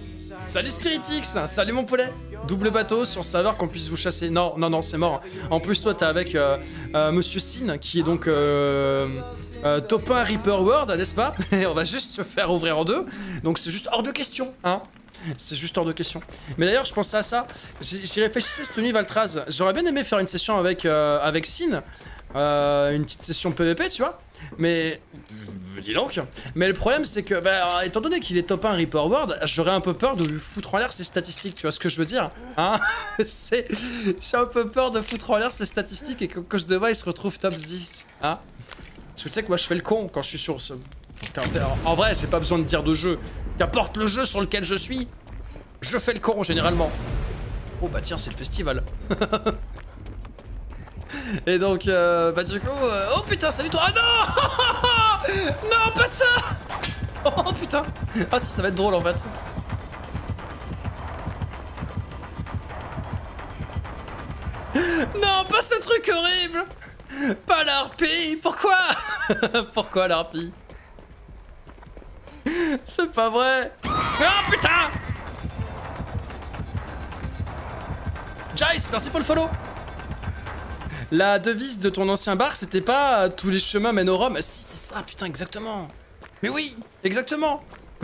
Salut Spiritix, salut mon poulet. Double bateau sur serveur qu'on puisse vous chasser. Non, non, non, c'est mort. En plus, toi, t'es avec Monsieur Sin, qui est donc top 1 Reaper World, n'est-ce pas? Et on va juste se faire ouvrir en deux. Donc c'est juste hors de question, hein. C'est juste hors de question. Mais d'ailleurs, je pensais à ça. J'y réfléchissais cette nuit, Valtraz. J'aurais bien aimé faire une session avec Sin. Une petite session PVP, tu vois. Mais... dis donc. Mais le problème, c'est que, bah, étant donné qu'il est top 1 Reaper World, j'aurais un peu peur de lui foutre en l'air ses statistiques, tu vois ce que je veux dire, hein? J'ai un peu peur de foutre en l'air ses statistiques et que cause de moi, il se retrouve top 10, hein? Parce que tu sais que moi, je fais le con quand je suis sur ce... En vrai, j'ai pas besoin de dire de jeu. Qu'importe le jeu sur lequel je suis, je fais le con, généralement. Oh bah tiens, c'est le festival. Et donc, bah du coup... Oh putain, salut toi. Ah non. Non, pas ça. Oh putain. Ah si, ça va être drôle en fait. Non, pas ce truc horrible. Pas l'harpie. Pourquoi? Pourquoi l'harpie? C'est pas vrai. Oh putain. Jace, merci pour le follow. La devise de ton ancien bar, c'était pas tous les chemins mènent au Rhum. Si, c'est ça, putain, exactement. Mais oui, exactement.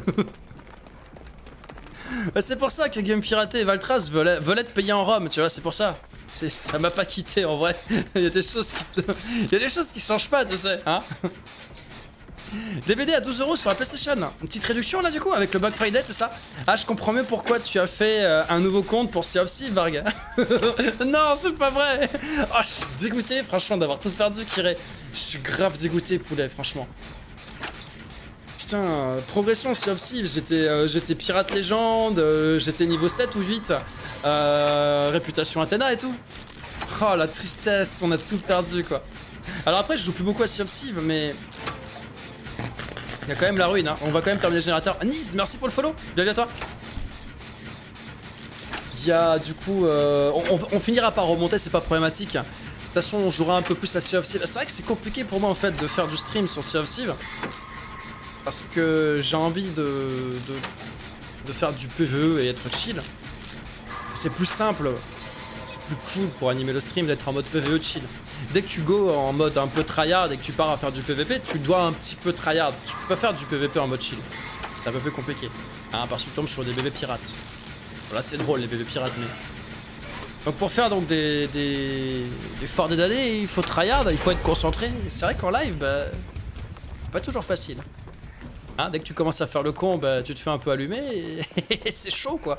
C'est pour ça que Game Piraté et Valtraz veulent être payés en Rhum, tu vois, c'est pour ça. Ça m'a pas quitté en vrai. Il y a des choses qui changent pas, tu sais, hein. DBD à 12 € sur la PlayStation. Une petite réduction là du coup avec le Black Friday, c'est ça? Ah, je comprends mieux pourquoi tu as fait un nouveau compte pour Sea of Thieves, Varg. Non, c'est pas vrai. Oh, je suis dégoûté franchement d'avoir tout perdu, Kiré. Je suis grave dégoûté, poulet, franchement. Putain, progression Sea of Thieves, j'étais pirate légende, j'étais niveau 7 ou 8. Réputation Athéna et tout. Oh la tristesse, on a tout perdu quoi. Alors après, je joue plus beaucoup à Sea of Thieves, mais... il y a quand même la ruine, hein. On va quand même terminer le générateur. Nice, merci pour le follow. Bienvenue à toi. Il y a du coup... on finira par remonter, c'est pas problématique. De toute façon, on jouera un peu plus à Sea of Thieves. C'est vrai que c'est compliqué pour moi en fait de faire du stream sur Sea of Thieves. Parce que j'ai envie de faire du PvE et être chill. C'est plus simple. C'est plus cool pour animer le stream d'être en mode PvE chill. Dès que tu go en mode un peu tryhard et que tu pars à faire du PVP, tu dois un petit peu tryhard. Tu peux pas faire du PVP en mode chill. C'est un peu plus compliqué. Hein, parce que tu tombes sur des bébés pirates. Voilà, c'est drôle les bébés pirates, mais... donc pour faire donc des forts des damnés, il faut tryhard, il faut être concentré. C'est vrai qu'en live, bah... pas toujours facile. Hein, dès que tu commences à faire le con, bah tu te fais un peu allumer et c'est chaud quoi.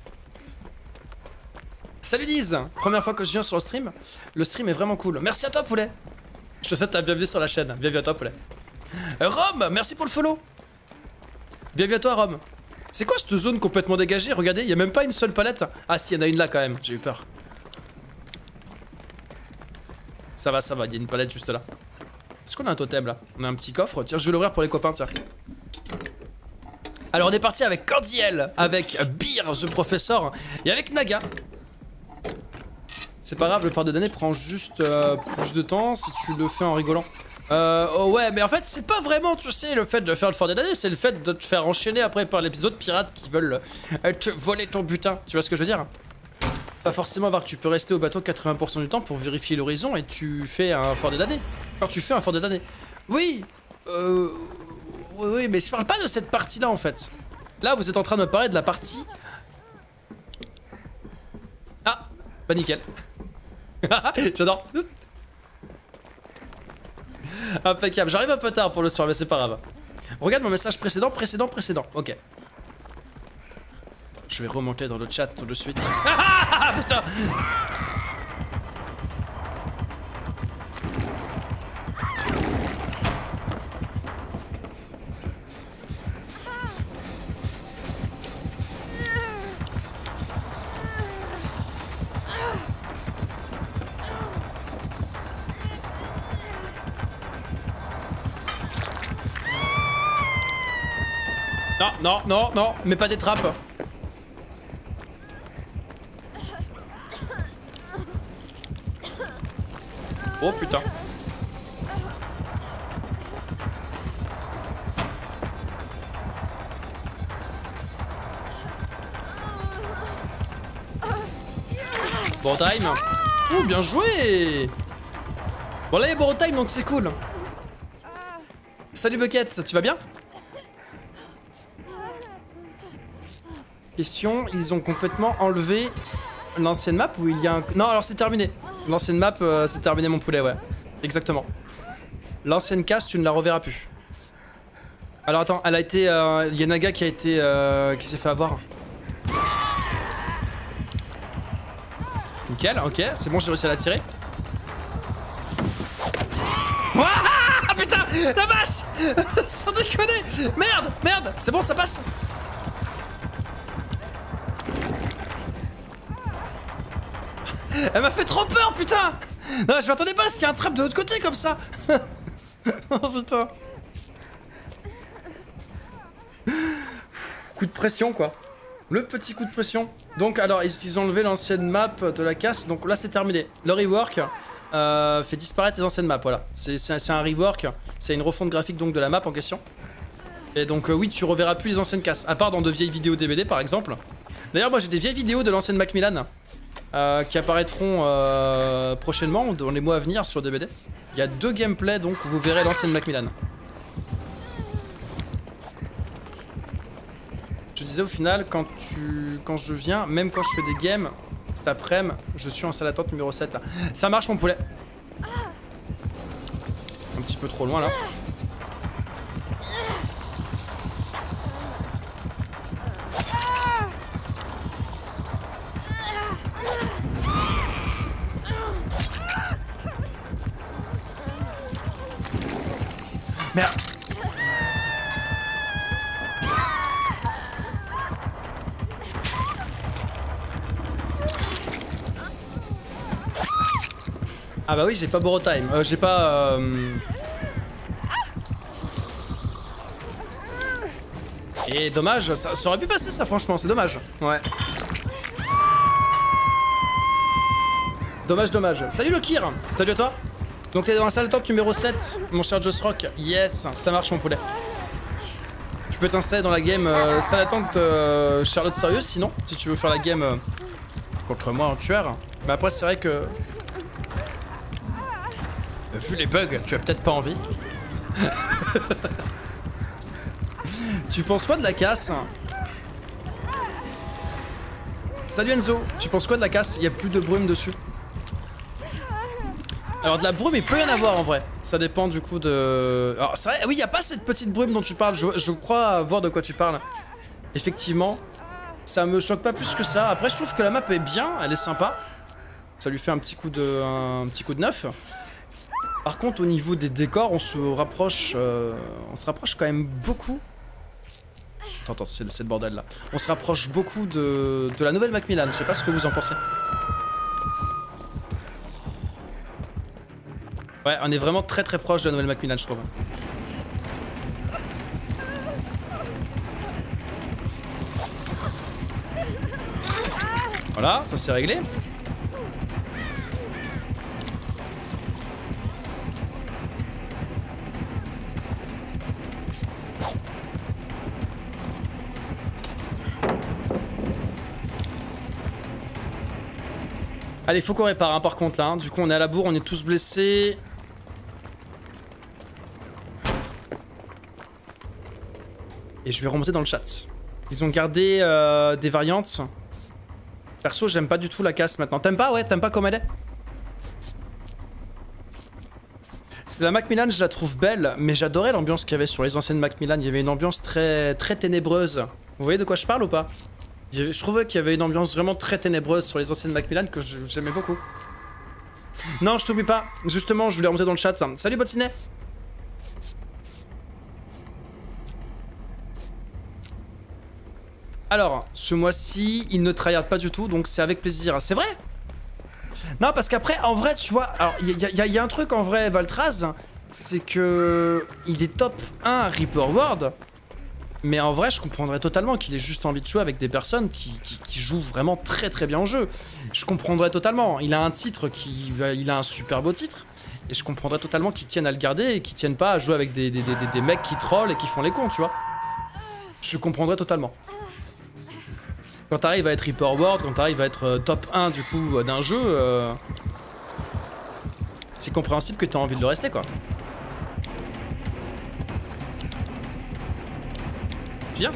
Salut Lise, première fois que je viens sur le stream est vraiment cool. Merci à toi poulet. Je te souhaite la bienvenue sur la chaîne, bienvenue à toi poulet. Rome, merci pour le follow. Bienvenue à toi Rome. C'est quoi cette zone complètement dégagée? Regardez, il n'y a même pas une seule palette. Ah si, il y en a une là quand même, j'ai eu peur. Ça va, il y a une palette juste là. Est-ce qu'on a un totem là? On a un petit coffre, tiens je vais l'ouvrir pour les copains, tiens. Alors on est parti avec Cordiel, avec Beer, The Professor, et avec Naga. C'est pas grave, le port de damnés prend juste plus de temps si tu le fais en rigolant. Oh ouais, mais en fait, c'est pas vraiment, tu sais, le fait de faire le fort des damnés, c'est le fait de te faire enchaîner après par l'épisode pirates qui veulent te voler ton butin. Tu vois ce que je veux dire? Pas forcément voir que tu peux rester au bateau 80% du temps pour vérifier l'horizon et tu fais un fort des damnés. Quand tu fais un fort des damnés. Oui, oui, mais je parle pas de cette partie-là en fait. Là, vous êtes en train de me parler de la partie... Ah, bah nickel. J'adore. Impeccable, j'arrive un peu tard pour le soir, mais c'est pas grave. Regarde mon message précédent. Ok. Je vais remonter dans le chat tout de suite. Ah putain. Non, mais pas des trappes. Oh putain. Borrow time. Ouh, bien joué. Bon là il y a Borrow time donc c'est cool. Salut Bucket, tu vas bien? Question, ils ont complètement enlevé l'ancienne map où il y a un... Non alors c'est terminé. L'ancienne map c'est terminé mon poulet, ouais. Exactement. L'ancienne casse tu ne la reverras plus. Alors attends, elle a été... Il y a Naga qui a été... qui s'est fait avoir. Nickel, ok, c'est bon j'ai réussi à la tirer. Ah putain, la vache. Sans déconner. Merde, merde, c'est bon ça passe. Elle m'a fait trop peur, putain. Non, je m'attendais pas à ce qu'il y ait un trap de l'autre côté comme ça. Oh putain. Coup de pression quoi. Le petit coup de pression. Donc alors, ils ont enlevé l'ancienne map de la casse. Donc là c'est terminé. Le rework fait disparaître les anciennes maps, voilà. C'est un rework. C'est une refonte graphique donc de la map en question. Et donc oui, tu reverras plus les anciennes casses. À part dans de vieilles vidéos DBD par exemple. D'ailleurs moi j'ai des vieilles vidéos de l'ancienne Macmillan. Qui apparaîtront prochainement dans les mois à venir sur DBD. Il y a 2 gameplays donc où vous verrez l'ancienne Macmillan. Je disais au final quand je viens, même quand je fais des games, cet après-midi, je suis en salle d'attente numéro 7 là. Ça marche mon poulet. Un petit peu trop loin là. Merde. Ah bah oui, j'ai pas Borrow time. J'ai pas... Et dommage, ça aurait pu passer ça franchement, c'est dommage. Ouais. Dommage, dommage. Salut le Kir. Salut à toi. Donc dans la salle d'attente numéro 7, mon cher Just Rock. Yes, ça marche mon poulet. Tu peux t'installer dans la game salle d'attente Charlotte Sérieuse sinon, si tu veux faire la game contre moi en tueur. Mais après c'est vrai que... Vu les bugs, tu as peut-être pas envie. Tu penses quoi de la casse? Salut Enzo, tu penses quoi de la casse? Il n'y a plus de brume dessus. Alors de la brume il peut y en avoir en vrai. Ça dépend du coup de... Alors c'est vrai, oui il n'y a pas cette petite brume dont tu parles. Je crois voir de quoi tu parles. Effectivement, ça me choque pas plus que ça. Après je trouve que la map est bien, elle est sympa. Ça lui fait un petit coup de neuf. Par contre au niveau des décors on se rapproche quand même beaucoup. Attends, c'est le bordel là. On se rapproche beaucoup de la nouvelle Macmillan, je sais pas ce que vous en pensez. Ouais, on est vraiment très très proche de la nouvelle Macmillan je trouve. Voilà, ça c'est réglé. Allez, faut qu'on répare hein, par contre là, hein. Du coup on est à la bourre, on est tous blessés. Et je vais remonter dans le chat. Ils ont gardé des variantes. Perso j'aime pas du tout la casse maintenant. T'aimes pas? Ouais, t'aimes pas comme elle est? C'est la Macmillan, je la trouve belle, mais j'adorais l'ambiance qu'il y avait sur les anciennes Macmillan. Il y avait une ambiance très ténébreuse. Vous voyez de quoi je parle ou pas? Je trouvais qu'il y avait une ambiance vraiment très ténébreuse sur les anciennes Macmillan que j'aimais beaucoup. Non, je t'oublie pas. Justement, je voulais remonter dans le chat. Salut Botinet. Alors, ce mois-ci, il ne tryhard pas du tout, donc c'est avec plaisir. C'est vrai? Non, parce qu'après, en vrai, tu vois, alors, il y a un truc en vrai, Valtraz, c'est que il est top 1 Reaper World. Mais en vrai, je comprendrais totalement qu'il ait juste envie de jouer avec des personnes qui jouent vraiment très bien au jeu. Je comprendrais totalement. Il a un titre il a un super beau titre. Et je comprendrais totalement qu'ils tiennent à le garder et qu'ils tiennent pas à jouer avec des mecs qui trollent et qui font les cons, tu vois. Je comprendrais totalement. Quand t'arrives à être Reaper World, quand t'arrives à être top 1 du coup d'un jeu, c'est compréhensible que t'as envie de le rester quoi. Tu viens ?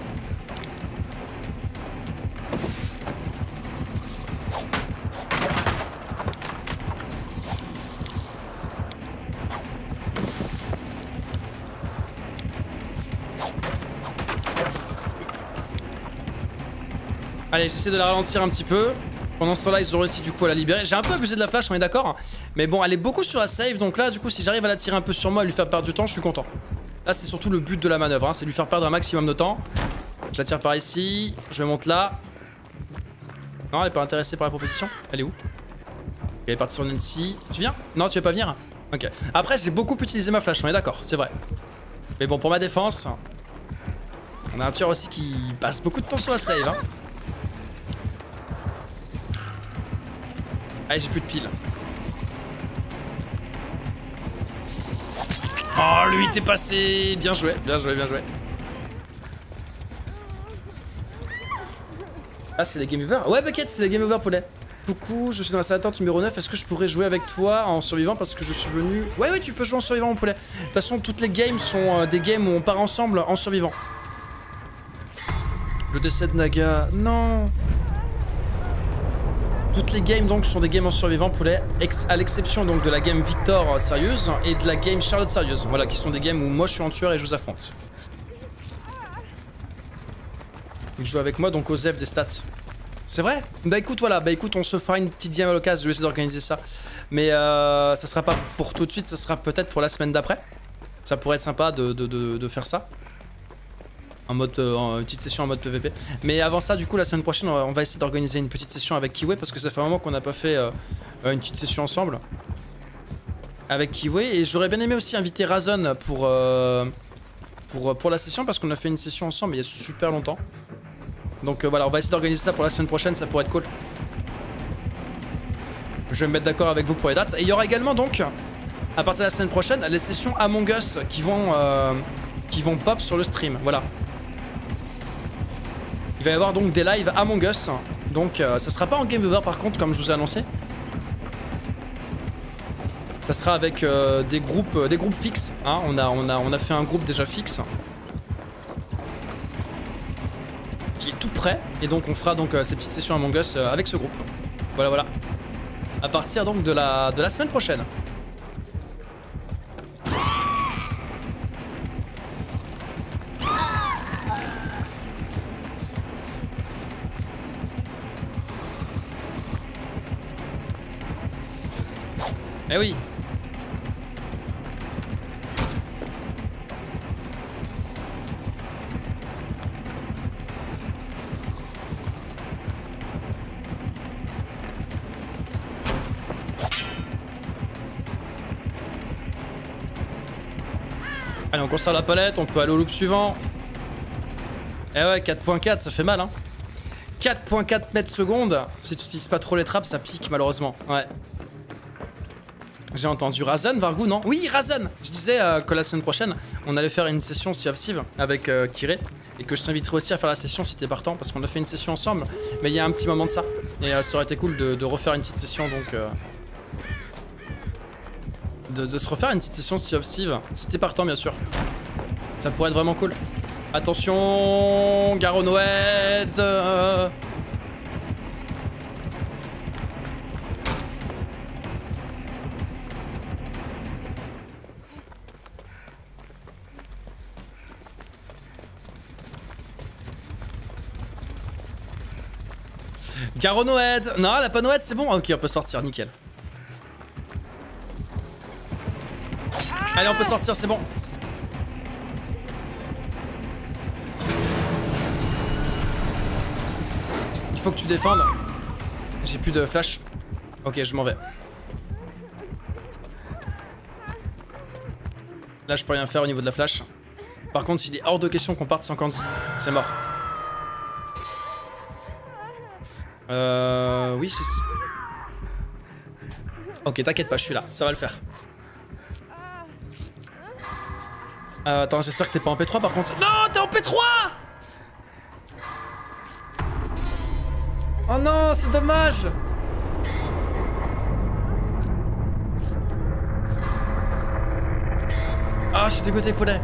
Allez, j'essaie de la ralentir un petit peu. Pendant ce temps-là, ils ont réussi du coup à la libérer. J'ai un peu abusé de la flash, on est d'accord. Mais bon, elle est beaucoup sur la save. Donc là, du coup, si j'arrive à la tirer un peu sur moi et lui faire perdre du temps, je suis content. Là, c'est surtout le but de la manœuvre. Hein, c'est lui faire perdre un maximum de temps. Je la tire par ici. Je me monte là. Non, elle est pas intéressée par la proposition. Elle est où? Elle est partie sur Nancy. Tu viens? Non, tu veux pas venir? Ok. Après, j'ai beaucoup utilisé ma flash, on est d'accord, c'est vrai. Mais bon, pour ma défense, on a un tueur aussi qui passe beaucoup de temps sur la save. Hein. Allez, j'ai plus de piles. Oh, lui, t'es passé. Bien joué, bien joué, bien joué. Ah, c'est les game over? Ouais, Bucket, c'est les game over, poulet. Coucou, je suis dans la salle d'attente numéro 9. Est-ce que je pourrais jouer avec toi en survivant parce que je suis venu... Ouais, tu peux jouer en survivant, mon poulet. De toute façon, toutes les games sont des games où on part ensemble en survivant. Le décès de Naga... Non. Toutes les games donc sont des games en survivant, poulet, à l'exception donc de la game Victor sérieuse et de la game Charlotte sérieuse. Voilà, qui sont des games où moi je suis en tueur et je vous affronte. Il joue avec moi donc aux F des stats. C'est vrai? Bah écoute, voilà, bah écoute, on se fera une petite game à l'occasion, je vais essayer d'organiser ça. Mais ça sera pas pour tout de suite, ça sera peut-être pour la semaine d'après. Ça pourrait être sympa de faire ça. En mode, une petite session en mode PVP. Mais avant ça, du coup, la semaine prochaine, on va essayer d'organiser une petite session avec Kiwi parce que ça fait un moment qu'on n'a pas fait une petite session ensemble. Avec Kiwi. Et j'aurais bien aimé aussi inviter Razon pour la session parce qu'on a fait une session ensemble il y a super longtemps. Donc voilà, on va essayer d'organiser ça pour la semaine prochaine, ça pourrait être cool. Je vais me mettre d'accord avec vous pour les dates. Et il y aura également donc, à partir de la semaine prochaine, les sessions Among Us qui vont pop sur le stream. Voilà. Il va y avoir donc des lives Among Us. Donc ça sera pas en game over par contre, comme je vous ai annoncé. Ça sera avec des groupes fixes. Hein. On a fait un groupe déjà fixe. Qui est tout prêt. Et donc on fera donc ces petites sessions Among Us avec ce groupe. Voilà, voilà. À partir donc de la semaine prochaine. Eh oui. Allez, on conserve la palette, on peut aller au loop suivant. Eh ouais, 4.4, ça fait mal, hein. 4.4 mètres secondes. Si tu utilises pas trop les trappes, ça pique, malheureusement. Ouais. J'ai entendu Razon, Vargou, non? Oui, Razon. Je disais que la semaine prochaine, on allait faire une session Sea of Thieves avec Kiré. Et que je t'inviterai aussi à faire la session si t'es partant, parce qu'on a fait une session ensemble. Mais il y a un petit moment de ça. Et ça aurait été cool de refaire une petite session, donc... De se refaire une petite session Sea of Thieves, si t'es partant, bien sûr. Ça pourrait être vraiment cool. Attention, Garonoed. Garonoed. Non, elle a pas Noed, c'est bon. Ok, on peut sortir, nickel. Allez, on peut sortir, c'est bon. Il faut que tu défendes. J'ai plus de flash. Ok, je m'en vais. Là, je peux rien faire au niveau de la flash. Par contre, il est hors de question qu'on parte sans Candy. C'est mort. Oui, c'est... Ok, t'inquiète pas, je suis là. Ça va le faire. Attends, j'espère que t'es pas en P3 par contre. Non, t'es en P3! Oh non, c'est dommage. Ah, je suis dégoûté, poulet.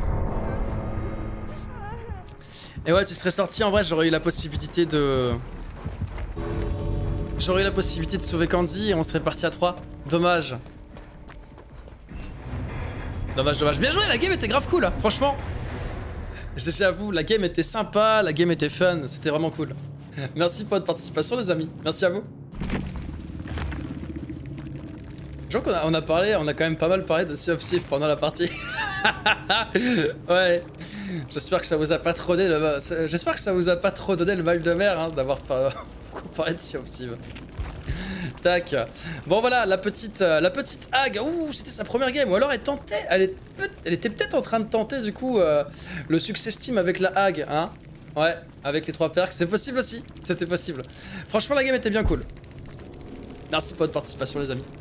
Et ouais, tu serais sorti, en vrai, j'aurais eu la possibilité de... J'aurais eu la possibilité de sauver Candy et on serait parti à 3. Dommage. Dommage, dommage. Bien joué, la game était grave cool, hein, franchement. J'avoue, la game était sympa, la game était fun, c'était vraiment cool. Merci pour votre participation, les amis. Merci à vous. Je crois qu'on a parlé, on a quand même pas mal parlé de Sea of Thieves pendant la partie. Ouais. J'espère que ça vous a pas trop donné le... J'espère que ça vous a pas trop donné le mal de mer, hein, d'avoir parlé de Sea of Thieves. Tac. Bon voilà, la petite Hag. Ouh, c'était sa première game. Ou alors elle tentait, elle était peut-être en train de tenter du coup le succès Steam avec la Hag, hein. Ouais, avec les 3 perks, c'est possible aussi. C'était possible. Franchement, la game était bien cool. Merci pour votre participation, les amis.